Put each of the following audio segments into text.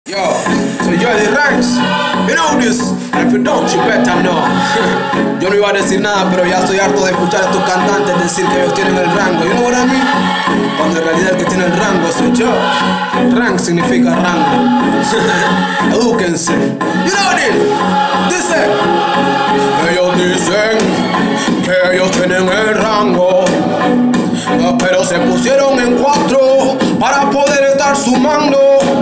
Yo, soy yo de Ranks. You know this, and if you don't, you better know. Yo no iba a decir nada, pero ya estoy harto de escuchar a estos cantantes decir que ellos tienen el rango. You know what I mean? Cuando en realidad el que tiene el rango soy yo. Rank significa rango. Edúquense. You know this. Dice. Ellos dicen que ellos tienen el rango, pero se pusieron en 4 para poder estar sumando.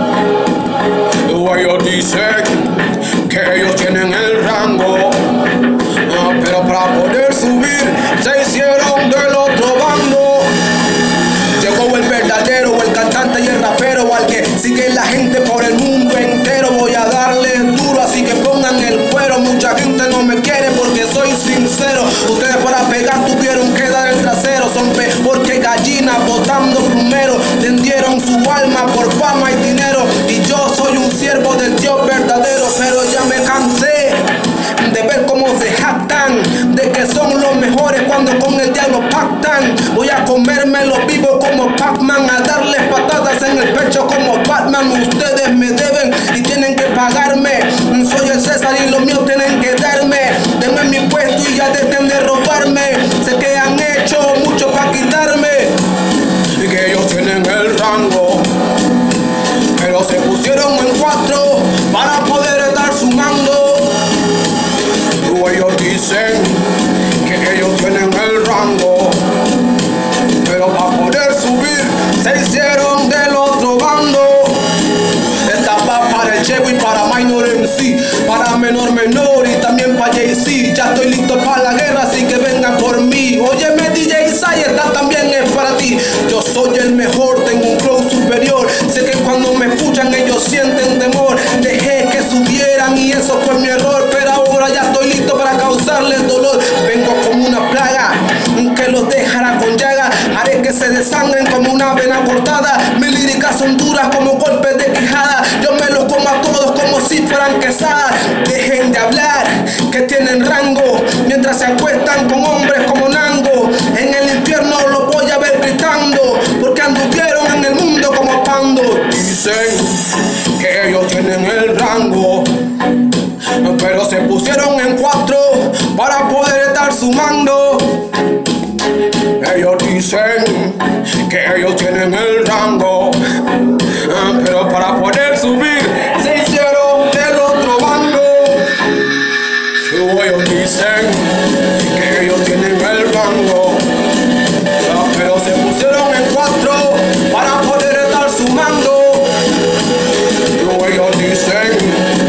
Ellos dicen que ellos tienen el rango, pero para poder subir se hicieron del otro bando. Llegó el verdadero, el cantante y el rapero, al que sigue la gente por el mundo entero. Voy a darle duro, así que pongan el cuero. Mucha gente no me quiere porque soy sincero. Ustedes para pegar tuvieron que dar el trasero. Son peor que gallinas botando plumero. Vendieron su alma por fama y dinero. Y yo soy un siervo del Dios verdadero. Pero ya me cansé de ver cómo se jactan de que son los mejores cuando con el diablo pactan. Voy a comérmelo vivo como Pac-Man, a darles patadas en el pecho como Batman. Ustedes me deben y tienen que pagarme. Soy el César y los míos tienen que darme. Denme mi puesto y ya dejen de robarme. Sé que han hecho mucho para quitarme y que ellos tienen el rango, pero se pusieron en 4 para poder estar sumando. Ellos dicen que ellos tienen el rango, pero para poder subir se hicieron del otro bando. Esta va para el Chevo y para Minor MC, para Menor y también para Jay-Z. Ya estoy listo para la guerra, así que vengan por mí. Óyeme DJ Sai, esta también es para ti. Yo soy el mejor, tengo un flow superior. Sé que cuando me escuchan ellos sienten temor. Dejé que subieran y eso fue mi error, pero ahora ya estoy listo para causarles dolor. Vengo como una plaga que los dejará con llaga. Haré que se desangren como una vena cortada. Mis líricas son duras como golpes de quijada. Yo me los como a todos como si fueran quesadas. Dejen de hablar que tienen rango mientras se acuestan con hombres como Nango. En el infierno los voy a ver gritando porque anduvieron en el mundo como pando. Dicen que ellos tienen el rango, pero se pusieron en 4 para poder estar sumando. Ellos dicen que ellos tienen el rango, pero para poder subir se hicieron del otro bando. Ellos dicen que ellos tienen el rango, pero se pusieron en 4 para poder estar sumando. Ellos dicen